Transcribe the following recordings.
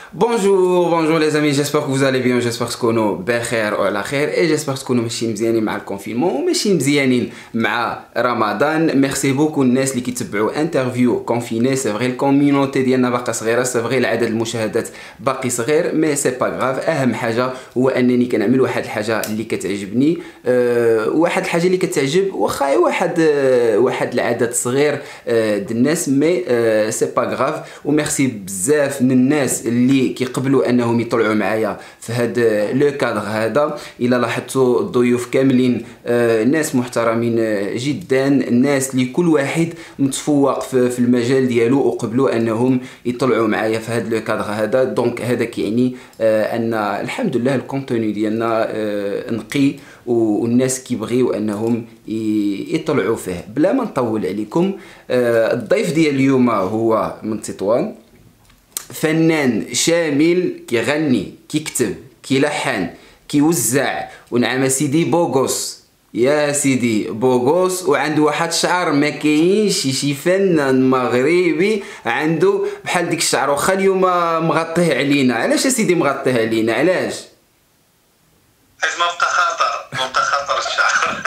Bonjour, bonjour les amis, j'espère que vous allez bien, j'espère تكونوا بخير وعلى خير et j'espère تكونوا ماشي مزيانين مع الكونفينمون وماشي مزيانين مع رمضان. ميرسي بوكو الناس اللي كيتبعوا انترفيو كونفيني. سي فري الكوميونيتي ديالنا باقا صغيره، سي فري العدد المشاهدات باقي صغير، مي سي با غاف. اهم حاجه هو انني كنعمل واحد الحاجه اللي كتعجبني، واحد الحاجه اللي كتعجب واخا واحد العدد صغير د الناس، مي سي با غاف. وميرسي بزاف من الناس اللي كيقبلوا انهم يطلعوا معايا في هذا لو كادر هذا. الا لاحظتوا الضيوف كاملين ناس محترمين جدا، الناس اللي كل واحد متفوق في المجال ديالو وقبلوا انهم يطلعوا معايا في هذا لو كادر هذا. دونك هذا كيعني ان الحمد لله الكونتوني ديالنا نقي والناس كيبغيو انهم يطلعوا فيه. بلا ما نطول عليكم، الضيف ديال اليوم هو من تطوان، فنان شامل، كيغني، كيكتب، كيلحن، كيوزع، ونعم سيدي بوغوس. يا سيدي بوغوس، وعنده واحد الشعر ما كاينش شي فنان مغربي عنده بحال ديك الشعر، واخا اليوم مغطيه علينا. علاش يا سيدي مغطيه علينا؟ علاش؟ حيت ما بقى خاطر الشعر.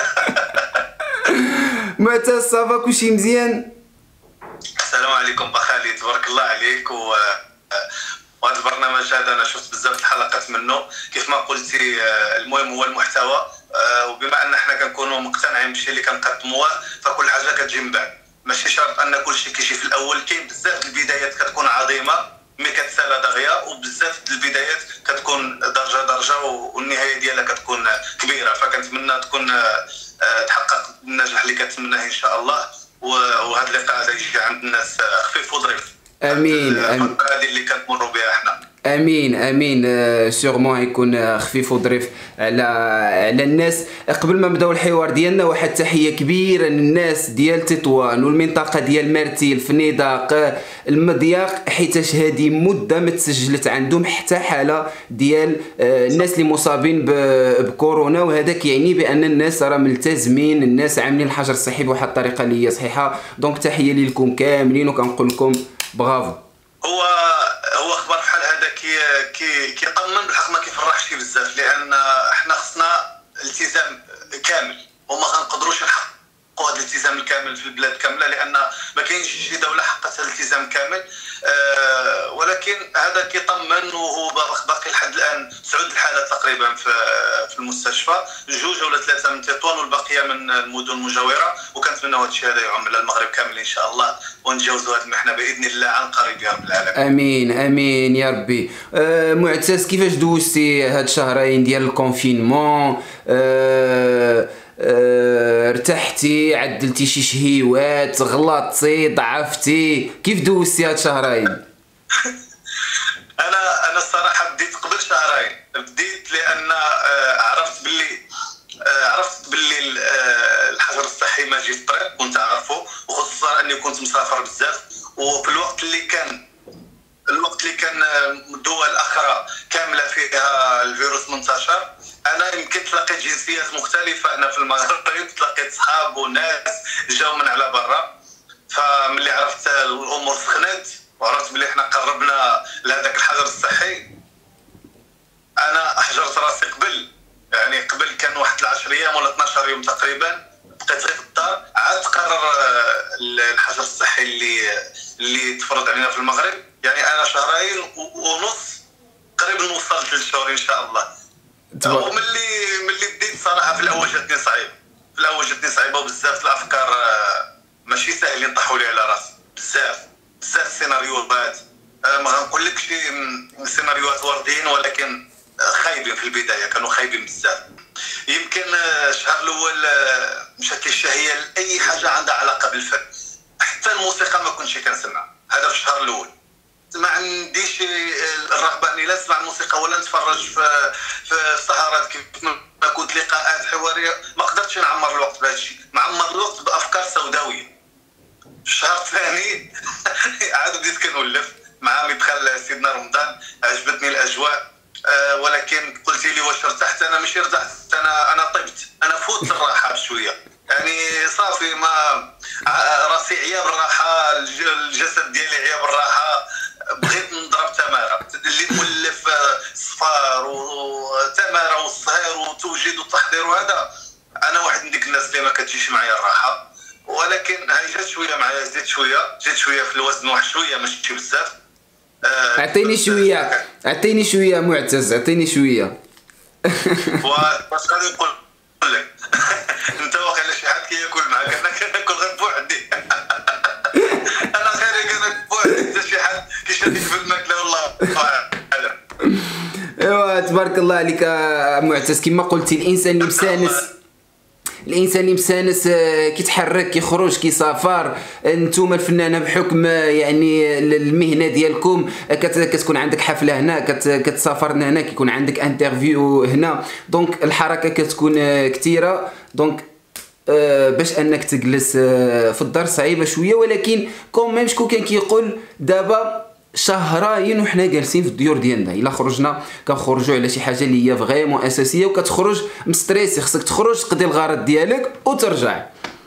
معتز صافا كلشي مزيان؟ السلام عليكم بخالي، تبارك الله عليك. وهذا البرنامج هذا انا شفت بزاف الحلقات منه، كيف ما قلتي المهم هو المحتوى. وبما ان احنا كنكونوا مقتنعين بالشيء اللي كنقدموه، فكل حاجه كتجي من بعد. ماشي شرط ان كل شيء كيجي في الاول. كاين بزاف البدايات كتكون عظيمه مي كتسالى دغيا، وبزاف البدايات كتكون درجه درجه والنهايه ديالها كتكون كبيره. فكنتمنى تكون تحقق النجاح اللي كتمناه ان شاء الله. وهذا اللقاء هذا يجي عند الناس خفيف وظريف. امين امين. هذه اللي كنمروا بها احنا. امين امين. سيغمون يكون خفيف وظريف على الناس. قبل ما نبداو الحوار ديالنا، واحد تحيه كبيره للناس ديال تطوان والمنطقه ديال مرتيل، فنيدق، المضياق، حيتاش هذه مده ما تسجلت عندهم حتى حاله ديال الناس اللي مصابين بكورونا. وهذا كيعني بان الناس راه ملتزمين، الناس عاملين الحجر الصحي بواحد الطريقه اللي هي صحيحه. دونك تحيه لكم كاملين وكنقول لكم برافو. هو خبر بحال هذا كيطمن، بالحق ما كيفرحش بزاف، لان احنا خصنا التزام كامل وما غنقدروش نحققوا هذا الالتزام الكامل في البلاد كامله، لان ما كاينش شي دوله حققت الالتزام كامل. ولكن هذا كيطمن. وهو باقي لحد الان 9 الحالات تقريبا في المستشفى، 2 ولا 3 من تطوان والبقيه من المدن المجاوره. وكنتمنى هذا الشيء هذا يعم على المغرب كامل ان شاء الله، ونتجاوزوا هذه المحنه باذن الله عن قريب يا رب العالمين. امين امين يا ربي. معتز، كيفاش دوزتي هاد الشهرين ديال الكونفينمون؟ ارتحتي؟ عدلتي شي شهيوات؟ غلطتي؟ ضعفتي؟ كيف دوزتي هاد الشهرين؟ انا الصراحه بديت قبل شهرين، بديت لان عرفت باللي الحجر الصحي ما جي في الطريق، كنت عارفه، وخصوصا اني كنت مسافر بزاف. وفي الوقت اللي كان دول اخرى كامله فيها الفيروس منتشر، انا يمكن تلاقيت جنسيات مختلفه هنا في المغرب، تلاقيت صحاب وناس جاوا من على برا. فملي عرفت الامور سخنت وعرفت بلي احنا قربنا لهذاك الحجر الصحي، انا احجرت راسي قبل كان واحد 10 ايام ولا 12 يوم تقريبا، بقيت غير في الدار. عاد قرر الحجر الصحي اللي تفرض علينا في المغرب. يعني انا 2.5 شهور قريب نوصل 3 شهور ان شاء الله. وملي بديت صراحه في الاول جاتني صعيبه وبزاف الافكار ماشي ساهل ينطحوا لي على راسي. بزاف سيناريوهات، ما غنقولكش سيناريوهات واردين، ولكن خايبين في البدايه، كانوا خايبين بزاف. يمكن الشهر الاول مشات لي الشهيه لاي حاجه عندها علاقه بالفن، حتى الموسيقى ما كنتش كنسمع. هذا في الشهر الاول ما عنديش الرغبه اني لا نسمع الموسيقى ولا نتفرج في السهرات. كيف ما كنت لقاءات حواريه ما قدرتش نعمر الوقت بهذا الشيء، معمر الوقت بافكار سوداويه. الشهر الثاني عاد بديت كنولف مع مدخل سيدنا رمضان، عجبتني الاجواء. ولكن قلت لي واش ارتحت؟ انا ماشي ارتحت، انا طبت، انا فوت الراحه بشويه. يعني صافي ما راسي عيا بالراحه، الجسد ديالي عيا بالراحه، بغيت نضرب تماره. اللي نديروا هذا. انا واحد من ديك الناس اللي ما كتجيش معايا الراحه، ولكن هاي جات شويه معايا، زدت شويه في الوزن، واحد شويه ماشي بزاف. اعطيني شويه معتز، اعطيني شويه. واش غادي نقول لك؟ انت واخا شي حد كياكل معاك، انا كناكل غير بوحدي. انا خارج انا بوحدي، حتى شي حد كيشارك في الماكله والله اعلم. ايوا تبارك الله عليك معتز. كما قلتي الانسان اللي مسانس كيتحرك، كيخرج، كيسافر. نتوما الفنانه بحكم يعني المهنه ديالكم كتكون عندك حفله هنا، كتسافر هنا، كيكون عندك انترفيو هنا، دونك الحركه كتكون كثيره. دونك باش انك تجلس في الدار صعيبه شويه، ولكن كوميم شكون كان كيقول دابا شهرين وحنا جالسين في الديور ديالنا. الا خرجنا كنخرجوا على شي حاجه اللي هي فريمون اساسيه، وكتخرج مستريسي، خصك تخرج تقضي الغرض ديالك وترجع.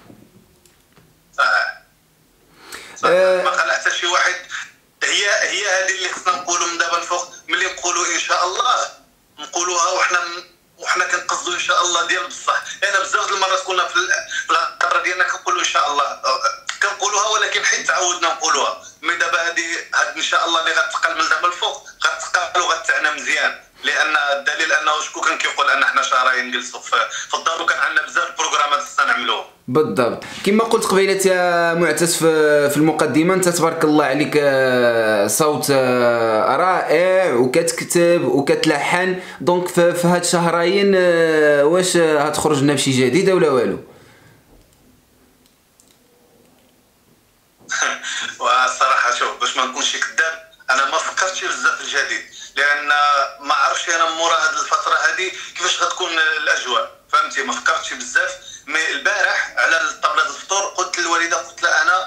ما قال حتى شي واحد. هي هذه اللي خصنا نقولوا من دابا الفوق، ملي نقولوا ان شاء الله نقولوها وحنا كنقصدوا ان شاء الله ديال بصح. انا بزاف المرات كنا في الهضره ديالنا كنقولوا ان شاء الله، كنقولوها ولكن حيت تعودنا نقولوها. مي دابا هاد ان شاء الله اللي غتقال من دابا الفوق غتقال وغتعنى مزيان، لان الدليل انه شكون كان كيقول ان حنا شهرين نجلسوا في الدار وكان عندنا بزاف البروغرامات خصنا نعملوهم. بالضبط كما قلت قبيله يا معتز في المقدمه، انت تبارك الله عليك صوت رائع وكتكتب وكتلحن. دونك في هاد الشهرين واش هتخرج لنا بشي جديده ولا والو؟ والصراحه شوف، باش ما نكونش كذاب، انا ما فكرتش بزاف في الجديد، لان ما عرفتش انا مورا هذه الفتره هذه كيفاش غتكون الاجواء، فهمتي؟ ما فكرتش بزاف. مي البارح على طابله الفطور قلت للوالده، قلت لها انا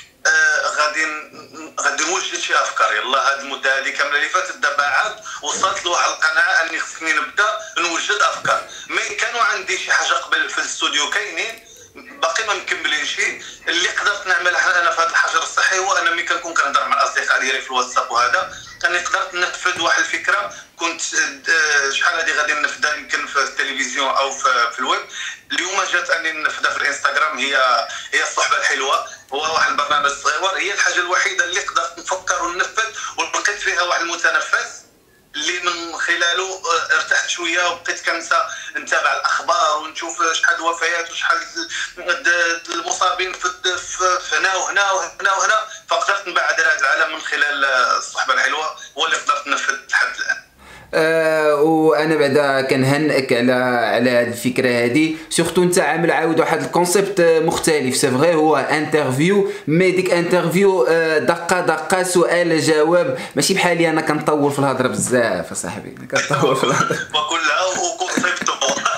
غادي نوجد شي افكار. يلا هذه المده هذه كامله اللي فاتت، دابا عاد وصلت لواحد القناعه اني خصني نبدا نوجد افكار. مي كانوا عندي شي حاجه قبل في الاستوديو كاينين باقي ما مكملينش. اللي قدرت نعملها انا في هذا الحجر الصحي هو انا ملي كنكون كنهضر مع الاصدقاء ديالي في الواتساب وهذا، اني قدرت ننفذ واحد الفكره كنت شحال هذه غادي ننفذها يمكن في التلفزيون او في الويب. اليوم جات اني ننفذها في الانستغرام، هي الصحبه الحلوه، هو واحد البرنامج صغير. هي الحاجه الوحيده اللي قدرت نفكر وننفذ ولقيت فيها واحد المتنفس اللي من خلاله ارتحت شويه، وبقيت نتابع الاخبار ونشوف شحال الوفيات وشحال المصابين في هنا وهنا وهنا وهنا. فقدرت نبعد هذا العالم من خلال الصحبه الحلوه، هو اللي قدرت ننفذ لحد الان. وانا بعدا كنهنئك على هذه الفكره هذه، سورتو انت عامل عاود واحد الكونسيبت مختلف. سي فغي هو انترفيو، مي ديك انترفيو دقه سؤال جواب، ماشي بحالي انا كنطول في الهضره بزاف اصاحبي، كنطول في الهضره وكلها وكونسيبتو.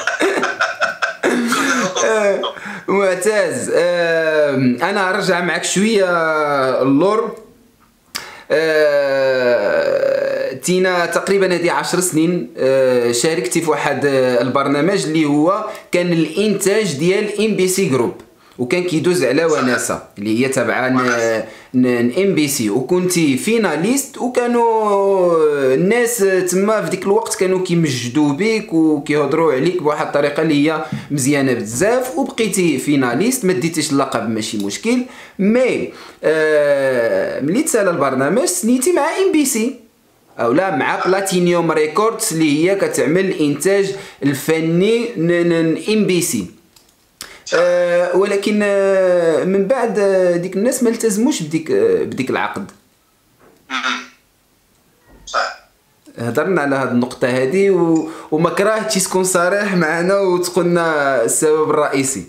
معتز انا ارجع معك شويه اللور. تينا تقريبا هذه 10 سنين شاركتي في واحد البرنامج اللي هو كان الانتاج ديال ام بي سي جروب، وكان كيدوز على وناسه اللي هي تبع ام بي سي، وكنتي فيناليست، وكانوا الناس تما في ديك الوقت كانوا كيمجدوا بك وكيهضروا عليك بواحد الطريقه اللي هي مزيانه بزاف، وبقيتي فيناليست، ما ديتيش اللقب ماشي مشكل. مي ملي تسالى البرنامج سنيتي مع ام بي سي او لا مع بلاتينيوم ريكوردز اللي هي كتعمل الانتاج الفني ام بي سي. ولكن من بعد ديك الناس ما التزموش بديك العقد. صح. هضرنا على هذه النقطه هذه وما كرهتش تكون صريح معنا وتقول لنا السبب الرئيسي.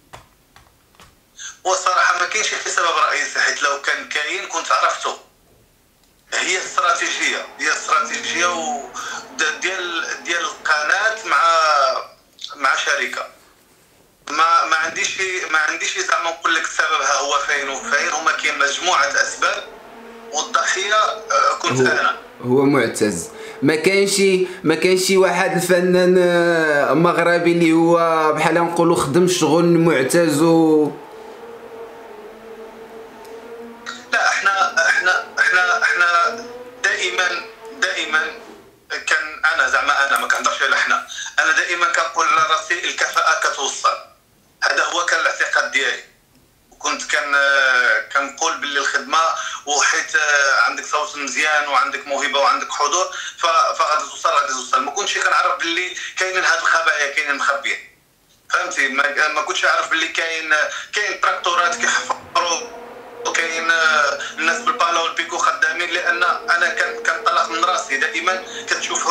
والصراحه ما كاينش شي سبب رئيسي، حيت لو كان كاين كنت عرفته. هي استراتيجيه ديال القناه مع شركه. ما عنديش زعما نقول لك السبب ها هو فين وفين. هما كاين مجموعه اسباب والضحيه كنت انا. هو معتز ما كانش واحد الفنان مغربي اللي هو بحال نقولوا خدم شغل معتز لا، احنا دائما كان انا زعما انا ما كنهضرش على حنا، انا دائما كنقول على راسي الكفاءه كتوصل. هذا هو كان الاعتقاد ديالي، وكنت كنقول باللي الخدمه وحيت عندك صوت مزيان وعندك موهبه وعندك حضور فغادي توصل غادي توصل. ما كنتش كنعرف باللي كاينين هاد الخبايا كاينين مخبيين، فهمتي؟ ما كنتش عارف باللي كاين تراكتورات كيحفروا وكاين الناس بالبالا والبيكو خدامين، لان انا كنطلق من راسي. دائما كتشوف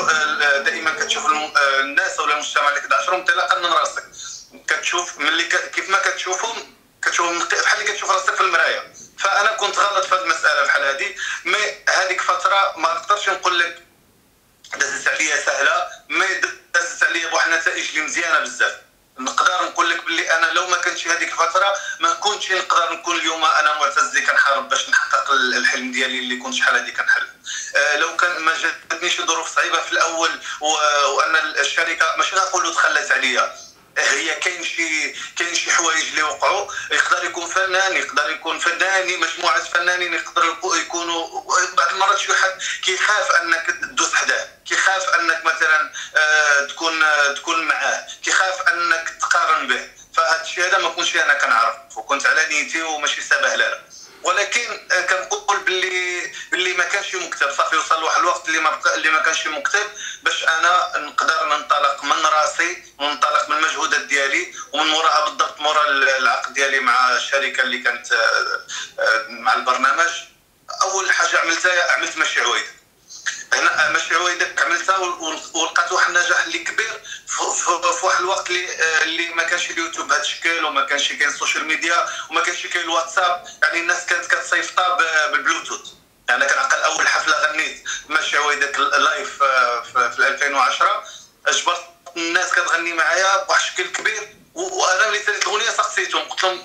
الناس ولا المجتمع اللي كتعاشرهم انطلاقا من راسك. كتشوف ملي كيف ما كتشوفهم بحال اللي كتشوف راسك في المرايه. فانا كنت غلط في هذه المساله بحال هذه. مي هذيك فتره ما نقدرش نقول لك دازت عليا سهله، مي دازت عليا بواحد النتائج اللي مزيانه بزاف. نقدر نقول لك باللي انا لو ما كانتش هذيك الفتره ما كنتش نقدر نكون اليوم انا معتز اللي كنحارب باش نحقق الحلم ديالي اللي كنت شحال هذه كنحلم. لو كان ما جاتنيش ظروف صعيبه في الاول وان الشركه ماشي غنقولوا تخلت عليا، هي كاين شي حوايج اللي وقعوا. يقدر يكون فنان، يقدر يكون فناني، مجموعه فنانين يقدروا يكونوا بعض المرات شي واحد كيخاف انك تدوس حداه، كيخاف انك مثلا تكون معاه، كيخاف انك تقارن به. فهذا الشيء هذا ما كنتش انا كنعرف، وكنت على نيتي وماشي سابه لا. ولكن كنقول باللي ما كانش مكتب. صافي وصل واحد الوقت اللي ما كانش مكتب باش انا نقدر ننطلق من راسي وننطلق من المجهودات ديالي، ومن موراها بالضبط مورا العقد ديالي مع الشركه اللي كانت مع البرنامج. اول حاجه عملت مشي عويده. هنا مشي عويده عملتها ولقيت واحد النجاح اللي كبير في واحد الوقت اللي ما كانش اليوتيوب بهذا الشكل، وما كانش كاين السوشيال ميديا، وما كانش كاين الواتساب. يعني الناس كانت كتصيفطها بالبلوتوث. يعني كنعقل اول حفله غنيت مشي عويده لايف في 2010، اجبرت الناس كتغني معايا بواحد الشكل كبير. وانا ملي ساليت الاغنيه سقسيتهم قلت لهم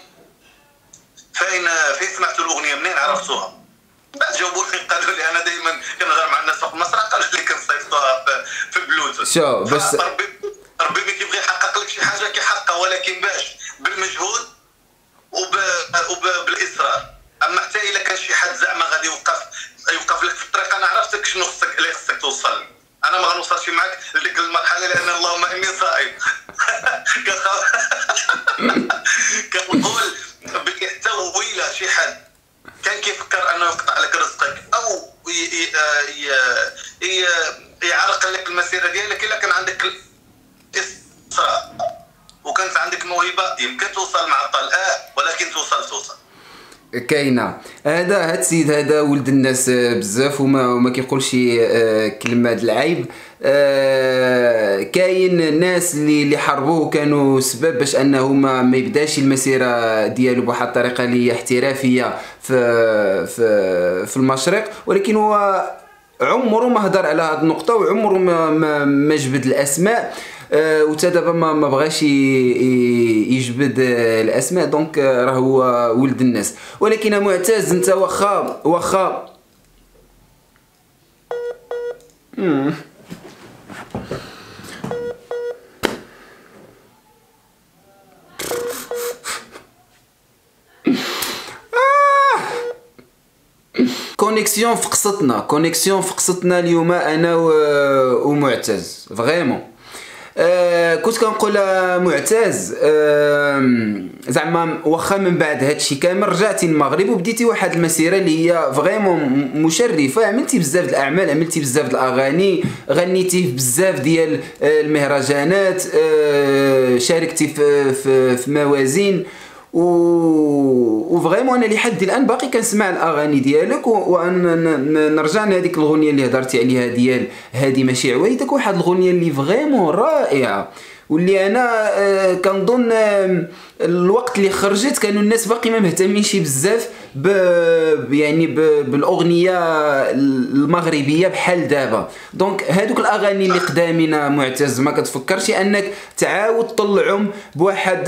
فين سمعتوا الاغنيه، منين عرفتوها؟ بعد جاوبوني قالوا لي انا دائما كنهضر مع الناس في المسرح، قالوا لي كنصيفطوها في البلوتوث. شو بس ربي ملي كيبغي يحقق لك شي حاجه كيحققها، ولكن باش بالمجهود وبالاصرار. اما حتى الا كان شي حد زعما غادي يوقف لك في الطريق، انا عرفتك شنو خصك توصل. انا ما غنوصلش معك لديك المرحله لان اللهم اني صائم. كنقول بلي حتى ويلا شي حد كان كيفكر انه يقطع لك رزقك او يعرق لك المسيره ديالك، الا كان عندك الاصرار وكانت عندك موهبه يمكن توصل مع الطال. ولكن توصل كاينه. هاد السيد هذا ولد الناس بزاف وما كيقولش كلمه د العيب. كاين ناس اللي حاربوه كانوا سبب باش انه ما يبداش المسيره ديالو بواحد الطريقه اللي هي احترافيه في المشرق، ولكن هو عمره ما هضر على هذه النقطه وعمره ما جبد الاسماء. وتا دابا ما بغاش يجبد الاسماء. دونك راه هو ولد الناس. ولكن معتز انت واخا كونيكسيون فقصتنا اليوم انا ومعتز فريمون. كنت كنقول معتز زعما واخا من بعد هادشي كامل رجعتي للمغرب وبديتي واحد المسيره اللي هي فريمون مشرفه. عملتي بزاف د الاعمال، عملتي بزاف د الاغاني، غنيتي في بزاف ديال المهرجانات، شاركتي في موازين وفريمون انا لحد الان باقي كنسمع الاغاني ديالك. ونرجع لهذيك الاغنيه اللي هضرتي عليها ديال هادي ماشي عويدك، واحد الاغنيه اللي فريمون رائعه واللي انا كنظن الوقت اللي خرجت كانوا الناس باقي ما مهتمينش بزاف يعني بالاغنيه المغربيه بحال دابا. دونك هادوك الاغاني اللي قدامنا معتز ما كتفكرش انك تعاود تطلعهم بواحد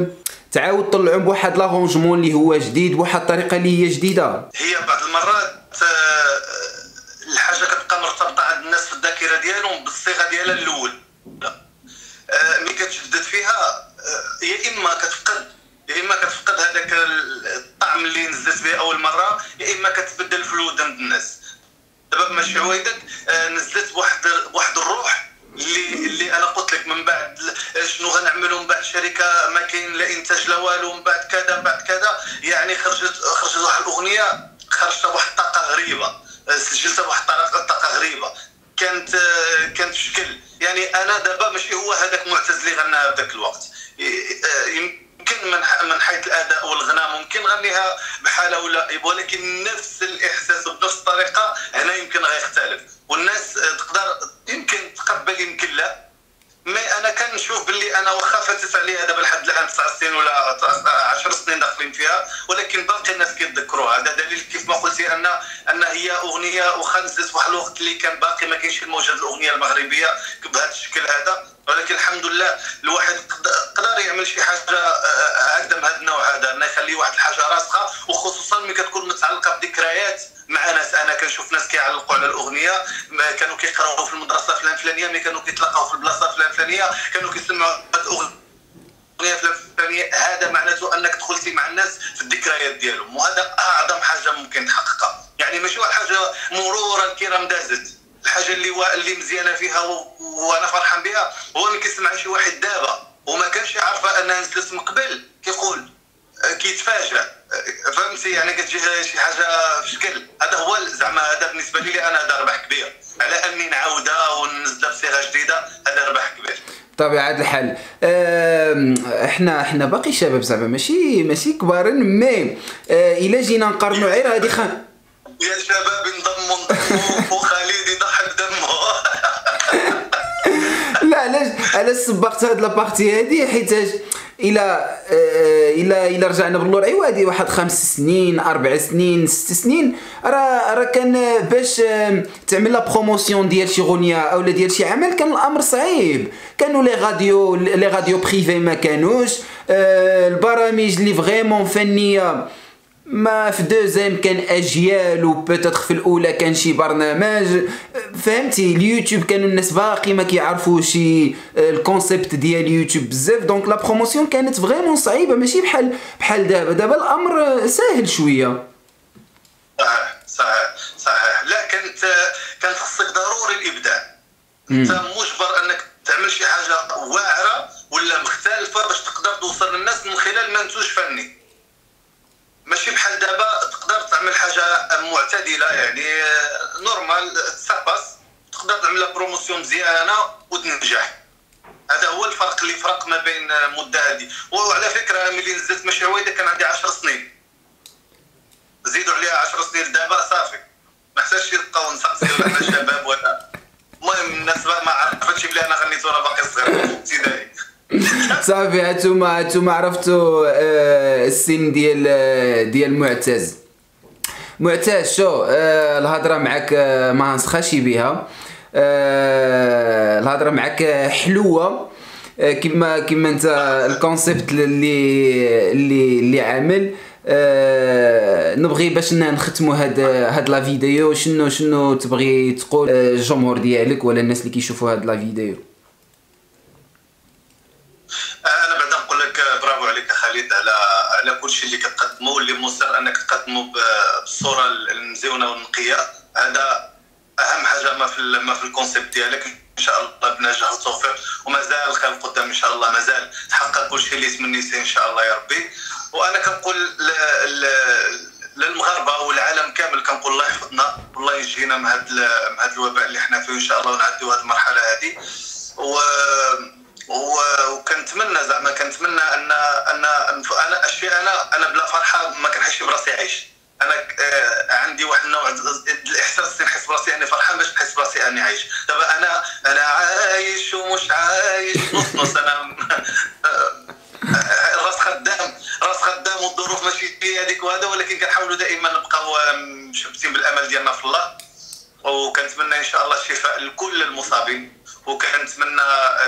لارونجمون اللي هو جديد بواحد الطريقه اللي هي جديده؟ هي بعض المرات الحاجه كتبقى مرتبطه عند الناس في الذاكره ديالهم بالصيغه ديالها الاول. ملي كتجدد فيها يا اما كتفقد هذاك الطعم اللي نزلت به اول مره، يا اما كتبدل في الودن الناس. دابا دابا ماشي عويدك نزلت بواحد الروح اللي انا قلت لك من بعد شنو غنعملوا من بعد شركه ما كاين لا انتاج لا والو من بعد كذا بعد كذا، يعني خرجت واحد الاغنيه، خرجت بواحد الطاقه غريبه، سجلتها بواحد الطاقه غريبه، كانت بشكل يعني انا دابا ماشي هو هذاك معتز اللي غناها بذاك الوقت، يمكن من حيث الاداء والغناء ممكن نغنيها بحاله ولا، ولكن نفس الاحساس وبنفس الطريقه هنا يمكن غيختلف، والناس تقدر يمكن تقبل يمكن لا. مي انا كنشوف باللي انا واخا فاتت عليها دابا لحد الان 9 سنين ولا 10 سنين داخلين فيها، ولكن باقي الناس كيتذكروها. هذا دليل كيف ما قلتي ان هي اغنيه واخا نزلت في واحد الوقت اللي كان باقي ما كاينش الموجه الاغنيه المغربيه بهذا الشكل هذا، ولكن الحمد لله الواحد قدر يعمل شي حاجه هكذا من هذا النوع هذا، انه يخلي واحد الحاجه راسخه، وخصوصا ملي كتكون متعلقه بذكريات مع ناس. انا كنشوف ناس كيعلقوا على الاغنيه، كانوا كيقراو في المدرسه الفلانيه، ملي كانوا كيتلاقاو في البلاصه الفلانيه كانوا كيسمعوا هذه الاغنيه الفلانيه، هذا معناته انك دخلتي مع الناس في الذكريات ديالهم، وهذا اعظم حاجه ممكن تحققها. يعني ماشي واحد حاجه مرورا الكرام دازت، الحاجه اللي مزيانه فيها وانا فرحان بها هو ملي كيسمع شي واحد دابا وما كانش عارفه انها نزلت من قبل كيقول كيتفاجئ، فهمتي؟ يعني كتجي شي حاجه في شكل، هذا هو زعما هذا بالنسبه لي انا هذا ربح كبير، على اني نعاودها وننزلها بصيغه جديده، هذا ربح كبير طبيعة الحال. احنا باقي شباب زعما ماشي كبارين، مي الا جينا نقارنوا غير هذه يا شباب انضموا وخالد يضحك دمه. لا علاش سبقت هاد لابارتي هادي؟ حيتاش الى رجعنا باللور عوادي واحد 5 سنين 4 سنين 6 سنين راه كان باش تعمل لا بروموسيون ديال شي غنيه او ديال شي عمل كان الامر صعيب، كانوا لي راديو بريفي ما كانوش، البرامج اللي فريمون فنيه ما في دوزيام كان اجيال، وبوتيتر في الاولى كان شي برنامج، فهمتي؟ اليوتيوب كانوا الناس باقي ما كيعرفوش الكونسيبت ديال اليوتيوب بزاف، دونك لا بروموسيون كانت فريمون صعيبه، ماشي بحال دابا الامر ساهل شويه. صحيح. لا كانت خصك ضروري الابداع، انت مجبر انك تعمل شي حاجه واعره ولا مختلفه باش تقدر توصل للناس من خلال منتوج فني، ماشي بحال دابا تقدر تعمل حاجه معتدله يعني نورمال تساباس، تقدر تعمل بروموسيون مزيانه وتنجح. هذا هو الفرق اللي فرق ما بين المده هذه. وعلى فكره ملي نزلت ماشي عويده كان عندي 10 سنين، زيدوا عليها 10 سنين دابا صافي ما حتاش يبقاو نسقسيو على الشباب ولا المهم الناس ما عرفتش بلي انا غنيت وانا باقي صغير ابتدائي. صافي هانتوما عرفتوا السن ديال معتز شو الهضره معك ما نسخاش بها، الهضره معك حلوه كما انت الكونسيبت اللي عامل. نبغي باش نختموا هاد لا فيديو، شنو تبغي تقول الجمهور ديالك ولا الناس اللي كيشوفوا هاد لا فيديو؟ انا بعدا نقول لك برافو عليك خالد على كل شيء اللي كتقدمه، واللي مصر انك تقدمه بالصوره المزيونه والنقيه، هذا اهم حاجه ما في الكونسيبت ديالك. ان شاء الله بنجاح وتوفيق، ومازال الخير قدام ان شاء الله، مازال تحقق كل شيء اللي تمنيتيه ان شاء الله يا ربي. وانا كنقول للمغاربه والعالم كامل كنقول الله يحفظنا والله ينجينا من هذا الوباء اللي احنا فيه ان شاء الله، ونعديو هذه المرحله هذه. وكنتمنى زعما انا اشياء انا بلا فرحه ما كنحسش براسي عايش. انا عندي واحد النوع الاحساس نحس براسي اني فرحان باش نحس براسي اني عايش. دابا انا عايش ومش عايش نص انا راس خدام والظروف ماشي هي هذيك وهذا، ولكن كنحاولوا دائما نبقاو مشبتين بالامل ديالنا في الله. وكنتمنى ان شاء الله الشفاء لكل المصابين، وكنتمنى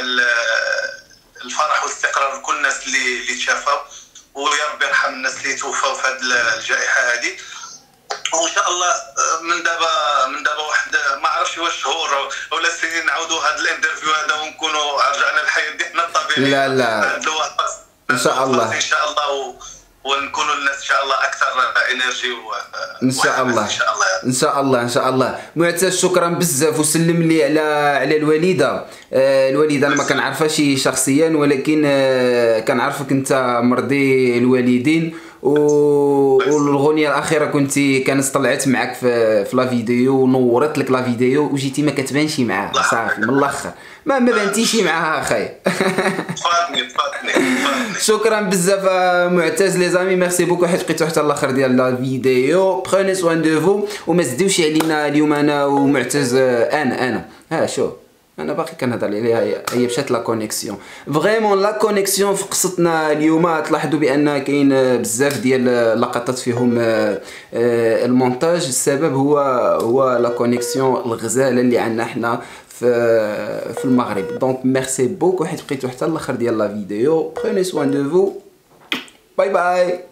الفرح والاستقرار لكل الناس اللي تشافوا، ويا ربي يرحم الناس اللي توفاو في هذه الجائحه هذه. وان شاء الله من دابا واحد ما عرفتش واش شهور ولا سنين نعاودوا هذا الانترفيو هذا ونكونوا رجعنا للحياه ديالنا الطبيعيه. لا ان شاء الله ان شاء الله ونكونوا الناس ان شاء الله اكثر انرجي ان شاء الله. ان شاء الله. ان شاء الله ان شاء الله. معتز شكرا بزاف، وسلم لي على الوالده. الوالده انا ما كنعرفهاش شخصيا، ولكن كنعرفك انت مرضي الوالدين، والغنيه الاخيره كانت طلعت معك في لا فيديو، ونورت لك لا فيديو وجيتي ما كتبانش معاها صافي من الاخر، ما بانتيش معاها اخاي. فاتني. شكرا بزاف معتز لي زامي، ميرسي بوكو حيت بقيتو حتى الاخر ديال لا فيديو. بروني سوان دو فو، وما تزيدوش علينا اليوم انا ومعتز. انا شوف انا باقي كنهضر عليها، هي مشات لا كونيكسيون فريمون. لا كونيكسيون في قصتنا اليوم تلاحظوا بان كاين بزاف ديال لقطات فيهم المونتاج. السبب هو لا كونيكسيون الغزاله اللي عندنا حنا في المغرب. دونك ميرسي بوكو حيت بقيتو حتى الاخر ديال لا فيديو. بروني سوان دو فو، باي باي.